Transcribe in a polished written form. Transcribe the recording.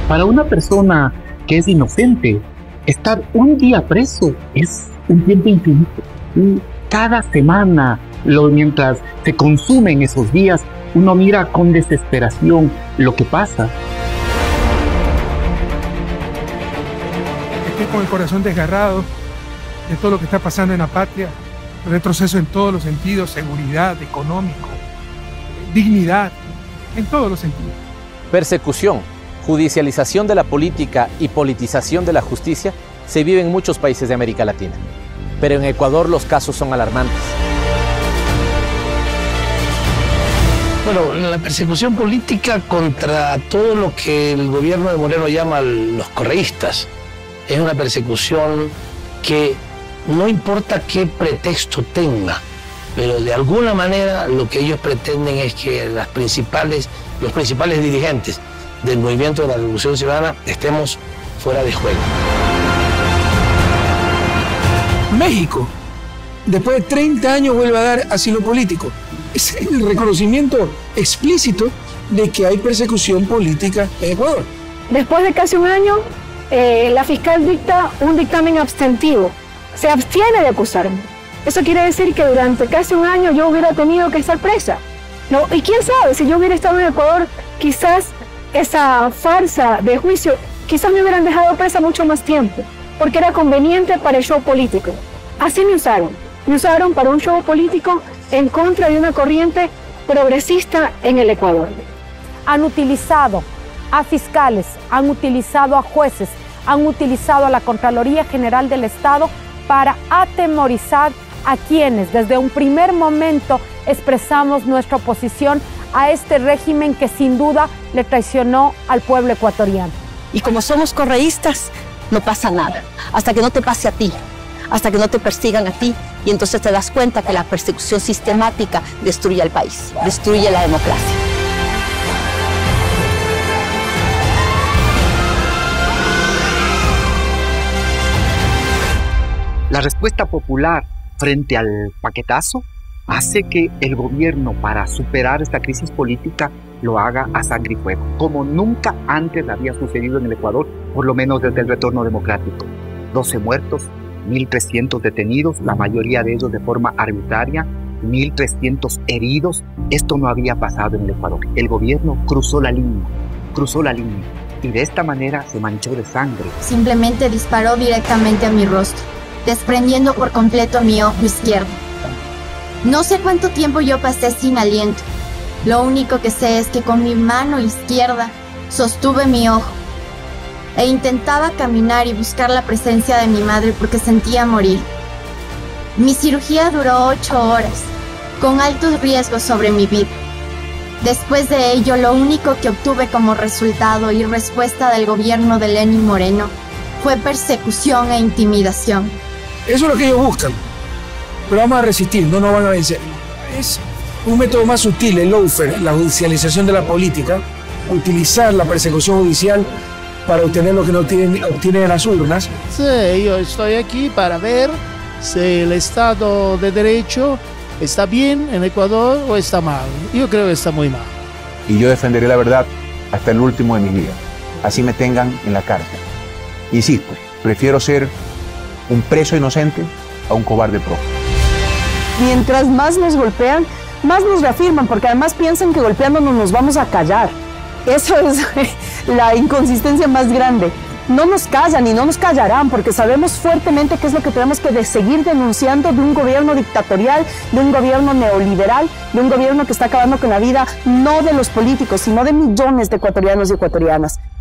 Para una persona que es inocente, estar un día preso es un tiempo infinito. Y cada semana, mientras se consumen esos días, uno mira con desesperación lo que pasa. Estoy con el corazón desgarrado de todo lo que está pasando en la patria. Retroceso en todos los sentidos, seguridad, económico, dignidad, en todos los sentidos. Persecución, judicialización de la política y politización de la justicia se vive en muchos países de América Latina. Pero en Ecuador los casos son alarmantes. Bueno, la persecución política contra todo lo que el gobierno de Moreno llama los correístas es una persecución que no importa qué pretexto tenga, pero de alguna manera lo que ellos pretenden es que los principales dirigentes del movimiento de la Revolución Ciudadana estemos fuera de juego. México, después de 30 años, vuelve a dar asilo político. Es el reconocimiento explícito de que hay persecución política en Ecuador. Después de casi un año, la fiscal dicta un dictamen abstentivo. Se abstiene de acusarme. Eso quiere decir que durante casi un año yo hubiera tenido que estar presa. ¿No? Y quién sabe, si yo hubiera estado en Ecuador, quizás esa farsa de juicio, quizás me hubieran dejado presa mucho más tiempo, porque era conveniente para el show político. Así me usaron para un show político en contra de una corriente progresista en el Ecuador. Han utilizado a fiscales, han utilizado a jueces, han utilizado a la Contraloría General del Estado para atemorizar a quienes desde un primer momento expresamos nuestra oposición a este régimen que sin duda le traicionó al pueblo ecuatoriano. Y como somos correístas, no pasa nada, hasta que no te pase a ti, hasta que no te persigan a ti, y entonces te das cuenta que la persecución sistemática destruye al país, destruye la democracia. La respuesta popular frente al paquetazo hace que el gobierno, para superar esta crisis política, lo haga a sangre y fuego, como nunca antes había sucedido en el Ecuador, por lo menos desde el retorno democrático. 12 muertos, 1.300 detenidos, la mayoría de ellos de forma arbitraria, 1.300 heridos. Esto no había pasado en el Ecuador. El gobierno cruzó la línea, y de esta manera se manchó de sangre. Simplemente disparó directamente a mi rostro, desprendiendo por completo mi ojo izquierdo. No sé cuánto tiempo yo pasé sin aliento. Lo único que sé es que con mi mano izquierda sostuve mi ojo e intentaba caminar y buscar la presencia de mi madre porque sentía morir. Mi cirugía duró 8 horas, con altos riesgos sobre mi vida. Después de ello, lo único que obtuve como resultado y respuesta del gobierno de Lenín Moreno fue persecución e intimidación. Eso es lo que ellos buscan, pero vamos a resistir, no nos van a vencer. Es un método más sutil, el lawfare, la judicialización de la política, utilizar la persecución judicial para obtener lo que no obtienen en las urnas. Sí, yo estoy aquí para ver si el Estado de Derecho está bien en Ecuador o está mal. Yo creo que está muy mal. Y yo defenderé la verdad hasta el último de mis días, así me tengan en la cárcel. Insisto, prefiero ser un preso inocente a un cobarde pro. Mientras más nos golpean, más nos reafirman, porque además piensan que golpeándonos nos vamos a callar. Eso es la inconsistencia más grande. No nos callan y no nos callarán, porque sabemos fuertemente qué es lo que tenemos que seguir denunciando de un gobierno dictatorial, de un gobierno neoliberal, de un gobierno que está acabando con la vida no de los políticos, sino de millones de ecuatorianos y ecuatorianas.